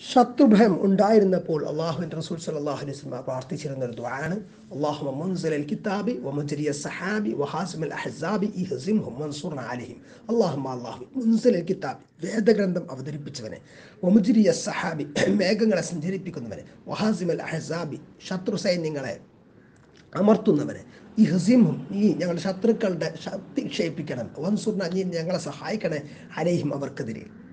ശത്രുഭയം ഉണ്ടായിരുന്നപ്പോൾ അള്ളാഹുവിൻ്റെ റസൂൽ സല്ലല്ലാഹു അലൈഹി വസല്ലം പ്രാർത്ഥിച്ചിരുന്ന ഒരു ദുആണ് അല്ലാഹുമ്മ മുൻസിലൽ കിതാബി വമുജ്രിയ സഹാബി വഹാസിമൽ അഹ്സാബി ഇഹ്സിംഹും വൻസുർന അലൈഹിം. അല്ലാഹു മുൻസിലൽ കിതാബി, വേദഗ്രന്ഥം അവതരിപ്പിച്ചവനെ, വമുജ്രിയ സഹാബി, മേഘങ്ങളെ സഞ്ചരിപ്പിക്കുന്നവനെ, വഹാസിമൽ അഹ്സാബി, ശത്രു സൈന്യങ്ങളെ അമർത്തുന്നവനെ, ഇഹ്സിംഹും, നീ ഞങ്ങളുടെ ശത്രുക്കളുടെ ശക്തി ക്ഷയിപ്പിക്കണം, വൻസുർന, നീ ഞങ്ങളെ സഹായിക്കണേ, അലൈഹിം, അവർക്കെതിരെ.